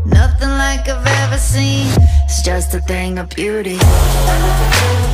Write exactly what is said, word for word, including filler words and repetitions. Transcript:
nothing like I've ever seen. It's just a thing of beauty.